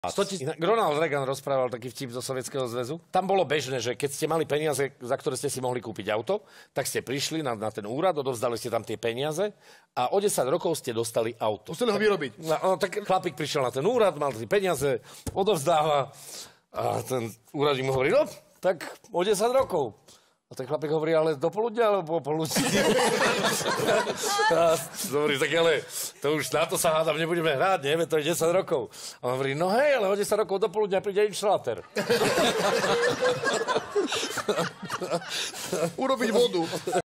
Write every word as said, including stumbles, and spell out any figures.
sto tisíc. Ronald Reagan rozprával taký vtip zo Sovietskeho zväzu. Tam bolo bežné, že keď ste mali peniaze, za ktoré ste si mohli kúpiť auto, tak ste prišli na, na ten úrad, odovzdali ste tam tie peniaze a o desať rokov ste dostali auto. Museli ho vyrobiť. No, no, tak chlapík prišiel na ten úrad, mal tie peniaze, odovzdáva a ten úradník mu hovorí, no, tak o desať rokov. A ten chlapík hovorí, ale do poludňa, alebo po poludni? A hovorí, tak ale to už na to sa hádam, nebudeme hrať, nie? To je desať rokov. A on hovorí, no hej, ale o desať rokov do poludňa príde inštalátor. Urobiť vodu.